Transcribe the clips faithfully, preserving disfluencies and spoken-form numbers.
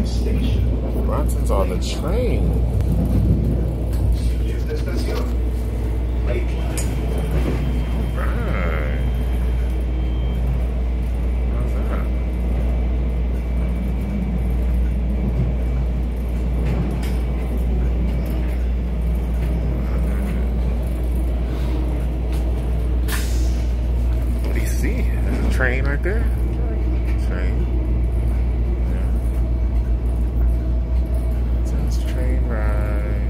Bronson's on the train. Alright. How's that? What do you see? There's a train right there. Train. Train ride.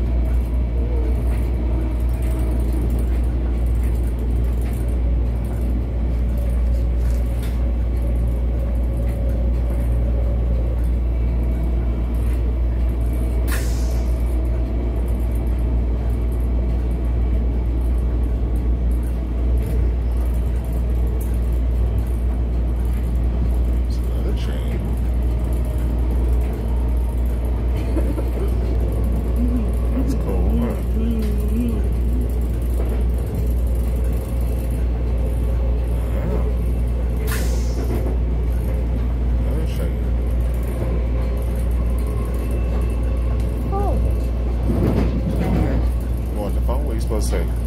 It's another train. What are you supposed to say?